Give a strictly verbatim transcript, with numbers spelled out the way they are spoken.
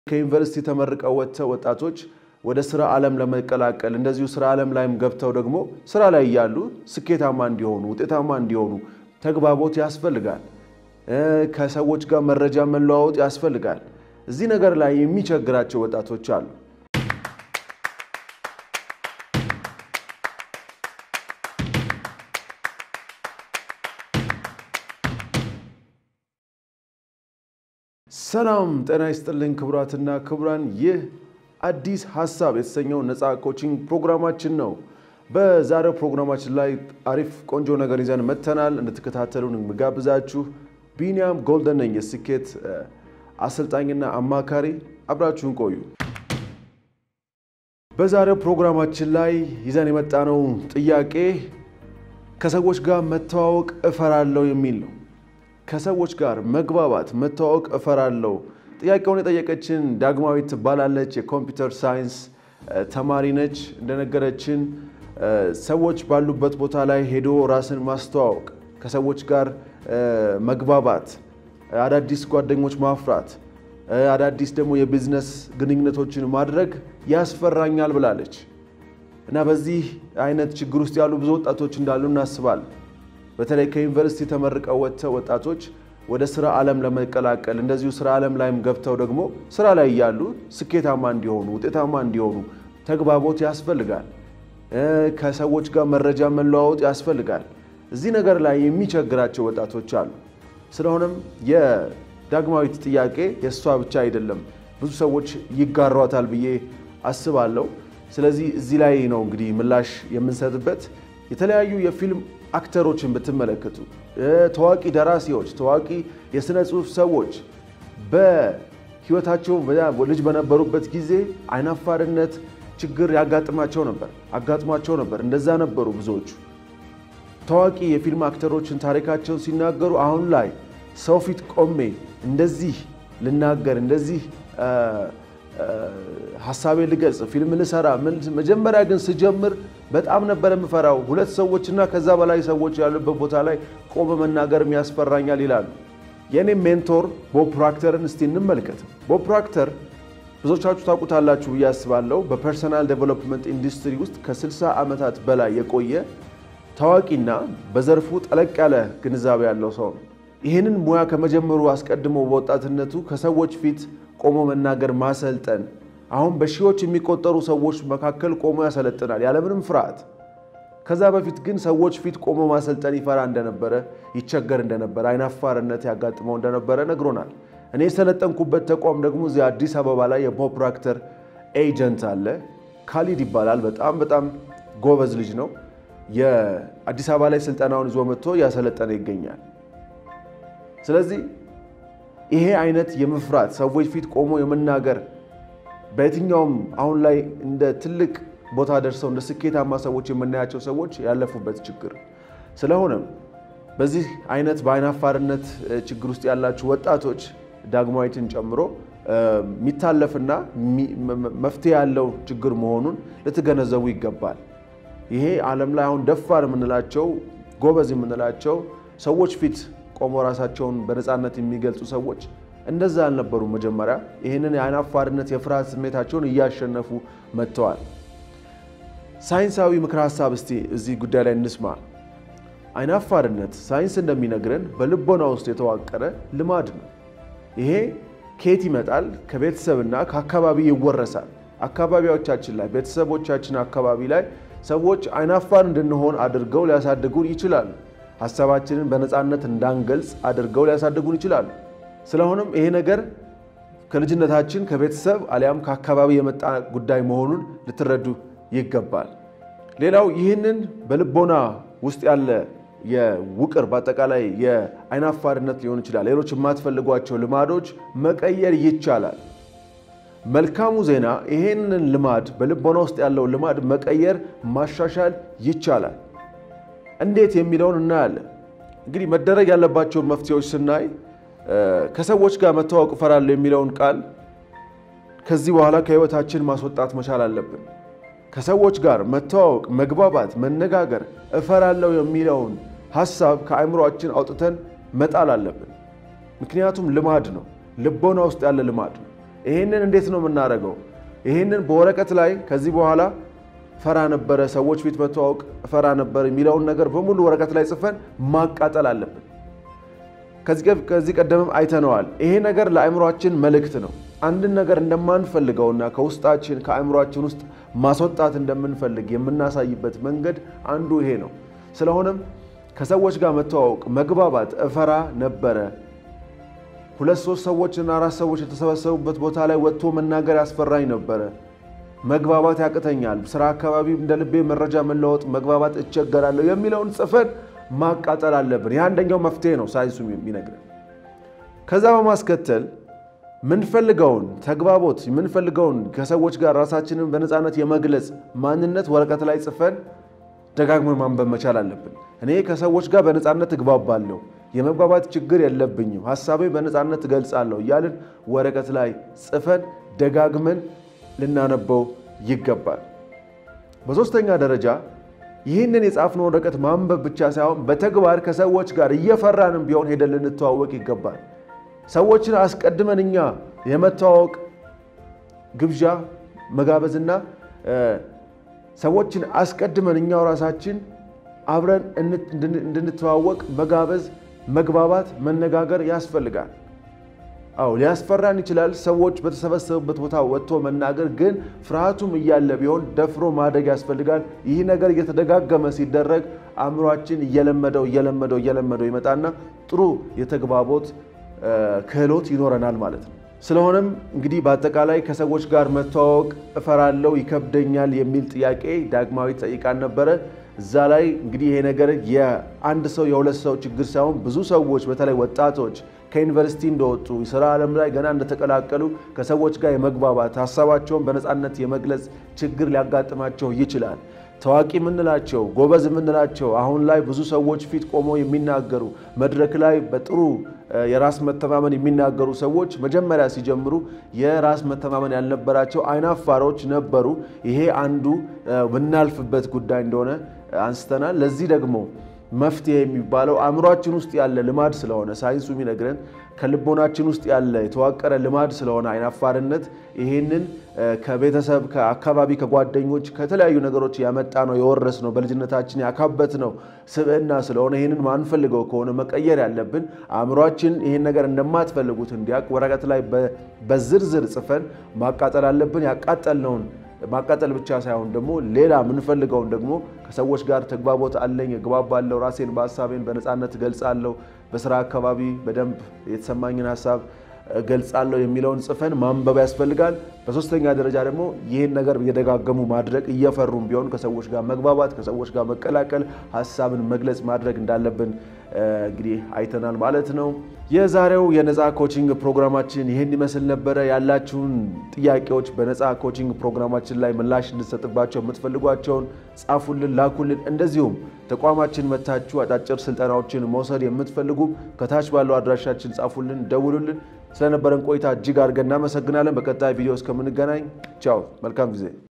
ከዩኒቨርሲቲ ተመርቀው ወጥተው ወጣቶች ወደ ስራ ዓለም ለመቀላቀል እንደዚሁ ስራ ዓለም ላይም ገብተው ደግሞ ስራ ላይ ያሉ ስኬታማ እንዲሆኑ ውጤታማ እንዲሆኑ ተግባቦት ያስፈልጋል ከሰዎች ጋር መረጃ መለዋወጥ ያስፈልጋል እዚህ ነገር ላይ የሚቸግራቸው ወጣቶች አሉ ሰላም ጤና ይስጥልኝ ክቡራትና ክቡራን ይህ አዲስ ሐሳብ የተሰኘው ነፃ ኮቺንግ ፕሮግራማችን ነው በዛሬው ፕሮግራማችን ላይ አሪፍ ቆንጆ ነገር ይዘን መተናል እንድትከታተሉን እንጋብዛችሁ ቢኒያም ጎልደን ነኝ የስኬት አሰልጣኝና አማካሪ አብራችሁን ቆዩ በዛሬው ፕሮግራማችን ላይ ይዘን የመጣነው ጥያቄ ከሰዎች ጋር መተዋወቅ እፈራለሁ የሚል ነው ከሰዎች ጋር መግባባት መተዋወቅ እፈራለሁ ጥያቄውን የጠየቀችን ዳግማዊት ትባላለች የኮምፒውተር ሳይንስ ተማሪ ነች እንደነገረችን ሰዎች ባሉበት ቦታ ላይ ሄዶ ራስን ማስተዋወቅ ከሰዎች ጋር መግባባት አዳዲስ ጓደኞች ማፍራት አዳዲስ ደግሞ የቢዝነስ ግንኙነቶችን ማድረግ ያስፈራኛል ብላለች እና በዚህ አይነት ችግር ውስጥ ያሉ ብዙ ወጣቶች እንዳሉ እናስባለን በተለይ ከዩኒቨርሲቲ ተመርቀው ወጥተው ወጣቶች ወደ ስራ ዓለም ለመቀላቀል እንደዚሁ ስራ ዓለም ላይም ገብተው ደግሞ ስራ ላይ ያሉ ስኬታማ እንዲሆኑ ውጤታማ እንዲሆኑ ተግባቦት ያስፈልጋል ከሰዎች ጋር መረጃ መለዋወጥ ያስፈልጋል እዚህ ነገር ላይ የሚቸግራቸው ወጣቶች አሉ ስለሆነም የዳግማዊት ጥያቄ የሷ ብቻ አይደለም ብዙ ሰዎች ይጋሯታል ብዬ አስባለሁ ስለዚህ እዚህ ላይ ነው እንግዲህ ምላሽ የምንሰጥበት የተለያዩ የፊልም አክተሮችን በተመለከቱ ተዋቂ ደራሲዎች ተዋቂ የስነ ጽሁፍ ሰዎች በህይወታቸው ልጅ በነበሩበት ጊዜ አይናፋርነት ችግር ያጋጥማቸው ነበር አጋጥማቸው ነበር እንደዛ ነበሩ ብዙዎቹ ተዋቂ የፊልም አክተሮችን ታሪካቸውን ሲናገሩ አሁን ላይ ሰው ፊት ቆሜ እንደዚህ ልናገር እንደዚህ ሐሳቤ ልገልጽ ፊልም ልሰራ መጀመሪያ ግን ስጀምር በጣም ነበር የምፈራው ሁለት ሰዎችና ከዛ በላይ ሰዎች ያሉበት ቦታ ላይ ቆመ መናገር የሚያስፈራኛል ይላሉ የኔ ሜንቶር ቦብ ፕሮክተርን እስቲ እንመልከት ቦብ ፕሮክተር ብዙዎቻችሁ ታውቁታላችሁ ያስባለው በፐርሰናል ዴቨሎፕመንት ኢንዱስትሪ ውስጥ ከ60 ዓመታት በላይ የቆየ ታዋቂና በዘርፉ ጠለቅ ያለ ግንዛቤ ያለው ሰው ነው ይሄንን ሙያ ከመጀመሩ አስቀድሞ በወጣትነቱ ከሰዎች ፊት ቆሞ መናገር ማሰልጠን አሁን በሺዎች የሚቆጠሩ ሰዎች መካከል ቆሞ ያሰለጥናል ያለምንም ፍርሃት ከዛ በፊት ግን ሰዎች ፊት ቆሞ ማሰልጠን ይፈራ እንደነበረ ይቸገር እንደነበረ አይናፋርነት ያጋጥመው እንደነበረ ነግሮናል እኔ ሰለጠንኩበት ተቋም ደግሞ እዚህ አዲስ አበባ ላይ የቦብ ፕሮክተር ኤጀንት አለ ካሊድ ይባላል በጣም በጣም ጎበዝ ልጅ ነው የአዲስ አበባ ላይ ስልጠናውን ይዞ መጥቶ ያሰለጠነ ይገኛል ስለዚህ ይሄ አይነት የመፍራት ሰዎች ፊት ቆሞ የመናገር በየትኛውም አሁን ላይ እንደ ትልቅ ቦታ ደርሰው እንደ ስኬታማ ሰዎች የምናያቸው ሰዎች ያለፉበት ችግር ስለሆነም በዚህ አይነት በአይናፋርነት ችግር ውስጥ ያላችሁ ወጣቶች ዳግማዊትን ጨምሮ ሚታለፍና መፍትሄ ያለው ችግር መሆኑን ልትገነዘቡ ይገባል ይሄ ዓለም ላይ አሁን ደፋር የምንላቸው ጎበዝ የምንላቸው ሰዎች ፊት ቆሞ ራሳቸውን በነፃነት የሚገልጹ ሰዎች እንደዛ አልነበሩ መጀመሪያ ይሄንን የአይናፋርነት የፍርሃት ስሜታቸውን እያሸነፉ መጥተዋል ሳይንሳዊ ምክረ ሐሳብ እስቲ እዚህ ጉዳይ ላይ እንስማ አይናፋርነት ሳይንስ እንደሚነግረን በልቦና ውስጥ የተዋቀረ ልማድ ነው ይሄ ከየት ይመጣል ከቤተሰብና ከአካባቢ ይወረሳል አካባቢዎቻችን ላይ ቤተሰቦቻችን አካባቢ ላይ ሰዎች አይናፋር እንድንሆን አድርገው ሊያሳድጉን ይችላሉ ሐሳባችንን በነፃነት እንዳንገልጽ አድርገው ሊያሳድጉን ይችላሉ ስለሆነም ይሄ ነገር ከልጅነታችን ከቤተሰብ አሊያም ከአካባቢ የመጣ ጉዳይ መሆኑን ልትረዱ ይገባል ሌላው ይህንን በልቦና ውስጥ ያለ የውቅር በአጠቃላይ የአይናፋርነት ሊሆን ይችላል ሌሎች የማትፈልጓቸው ልማዶች መቀየር ይቻላል መልካሙ ዜና ይሄንን ልማድ በልቦና ውስጥ ያለው ልማድ መቀየር ማሻሻል ይቻላል እንዴት የሚለውን እናያለን እንግዲህ መደረግ ያለባቸው መፍትሄዎች ስናይ ከሰዎች ጋር መተዋወቅ እፈራለሁ የሚለውን ቃል ከዚህ በኋላ ከህይወታችን ማስወጣት መቻል አለብን ከሰዎች ጋር መተዋወቅ መግባባት መነጋገር እፈራለሁ የሚለውን ሐሳብ ከአእምሮአችን አውጥተን መጣል አለብን ምክንያቱም ልማድ ነው ልቦና ውስጥ ያለ ልማድ ነው ይሄንን እንዴት ነው የምናደርገው? ይሄንን በወረቀት ላይ ከዚህ በኋላ ፈራ ነበር ሰዎች ፊት መተዋወቅ ፈራ ነበር የሚለውን ነገር በሙሉ ወረቀት ላይ ጽፈን ማቃጠል አለብን። ከዚህ ከዚህ ቀደምም አይተነዋል። ይሄ ነገር ለአእምሮአችን መልእክት ነው። አንድ ነገር እንደማንፈልገውና ከውስጣችን ከአእምሮአችን ውስጥ ማስወጣት እንደምንፈልግ የምናሳይበት መንገድ አንዱ ይሄ ነው። ስለሆነም ከሰዎች ጋር መተዋወቅ መግባባት እፈራ ነበር። ሁለት ሶስት ሰዎችና አራት ሰዎች የተሰበሰቡበት ቦታ ላይ ወጥቶ መናገር ያስፈራኝ ነበር። መግባባት ያቅተኛል። ስራ አካባቢ እንደ ልቤ መረጃ መለወጥ መግባባት እቸገራለሁ የሚለውን ጽፈን ማቃጠል አለብን። ያ አንደኛው መፍትሄ ነው ሳይንሱ የሚነግረን። ከዛ በማስከተል ምን ፈልገውን ተግባቦት ምን ፈልገውን ከሰዎች ጋር ራሳችንን በነፃነት የመግለጽ ማንነት ወረቀት ላይ ጽፈን ደጋግመን ማንበብ መቻል አለብን። እኔ ከሰዎች ጋር በነፃነት እግባባለሁ፣ የመግባባት ችግር የለብኝም፣ ሐሳቤ በነፃነት እገልጻለሁ እያልን ወረቀት ላይ ጽፈን ደጋግመን ልናነበው ይገባል። በሶስተኛ ደረጃ ይህንን የጻፍነው ወረቀት ማንበብ ብቻ ሳይሆን በተግባር ከሰዎች ጋር እየፈራንም ቢሆን ሄደን ልንተዋወቅ ይገባል። ሰዎችን አስቀድመን እኛ የመተዋወቅ ግብዣ መጋበዝና ሰዎችን አስቀድመን እኛው ራሳችን አብረን እንድንተዋወቅ መጋበዝ መግባባት መነጋገር ያስፈልጋል። አው ሊያስፈራን ይችላል። ሰዎች በተሰበሰቡበት ቦታ ወጥቶ መናገር ግን ፍርሃቱም እያለ ቢሆን ደፍሮ ማደግ ያስፈልጋል። ይህ ነገር እየተደጋገመ ሲደረግ አእምሮአችን እየለመደው እየለመደው እየለመደው ይመጣና ጥሩ የተግባቦት ክህሎት ይኖረናል ማለት ነው። ስለሆነም እንግዲህ በአጠቃላይ ከሰዎች ጋር መተዋወቅ እፈራለሁ ይከብደኛል የሚል ጥያቄ ዳግማዊት ጠይቃን ነበር። እዛ ላይ እንግዲህ ይሄ ነገር የአንድ ሰው የሁለት ሰው ችግር ሳይሆን ብዙ ሰዎች በተለይ ወጣቶች ከዩኒቨርሲቲ እንደወጡ ስራ ዓለም ላይ ገና እንደተቀላቀሉ ከሰዎች ጋር የመግባባት ሐሳባቸውን በነፃነት የመግለጽ ችግር ሊያጋጥማቸው ይችላል። ታዋቂ ምንላቸው ጎበዝ ምንላቸው አሁን ላይ ብዙ ሰዎች ፊት ቆመው የሚናገሩ መድረክ ላይ በጥሩ የራስ መተማመን የሚናገሩ ሰዎች መጀመሪያ ሲጀምሩ የራስ መተማመን ያልነበራቸው አይናፋሮች ነበሩ። ይሄ አንዱ ምናልፍበት ጉዳይ እንደሆነ አንስተናል። ለዚህ ደግሞ መፍትሄ የሚባለው አእምሮአችን ውስጥ ያለ ልማድ ስለሆነ ሳይንሱ የሚነግረን ከልቦናችን ውስጥ ያለ የተዋቀረ ልማድ ስለሆነ አይናፋርነት ይሄንን ከቤተሰብ ከአካባቢ ከጓደኞች ከተለያዩ ነገሮች ያመጣ ነው የወረስ ነው በልጅነታችን ያካበት ነው ስብዕና ስለሆነ ይሄንን ማንፈልገው ከሆነ መቀየር ያለብን አእምሮአችን ይሄን ነገር እንደማትፈልጉት እንዲያቅ ወረቀት ላይ በዝርዝር ጽፈን ማቃጠል አለብን። ያቃጠልነውን ማቃጠል ብቻ ሳይሆን ደግሞ ሌላ ምን ፈልገው ደግሞ ከሰዎች ጋር ተግባቦት አለኝ እግባባለሁ ራሴን በሐሳቤን በነፃነት ገልጻለሁ በስራ አካባቢ በደንብ የተሰማኝን ሐሳብ ገልጻለሁ የሚለውን ጽፈን ማንበብ ያስፈልጋል። በሶስተኛ ደረጃ ደግሞ ይሄን ነገር እየደጋገሙ ማድረግ እየፈሩም ቢሆን ከሰዎች ጋር መግባባት ከሰዎች ጋር መቀላቀል ሐሳብን መግለጽ ማድረግ እንዳለብን እንግዲህ አይተናል ማለት ነው። የዛሬው የነፃ ኮቺንግ ፕሮግራማችን ይሄን ይመስል ነበር። ያላችሁን ጥያቄዎች በነፃ ኮቺንግ ፕሮግራማችን ላይ ምላሽ እንድሰጥባቸው የምትፈልጓቸውን ጻፉልን ላኩልን። እንደዚሁም ተቋማችን መታችሁ አጫጭር ስልጠናዎችን መውሰድ የምትፈልጉ ከታች ባለው አድራሻችን ጻፉልን ደውሉልን። ስለነበረን ቆይታ እጅግ አድርገን እናመሰግናለን። በቀጣይ ቪዲዮ እስከምንገናኝ ቻው መልካም ጊዜ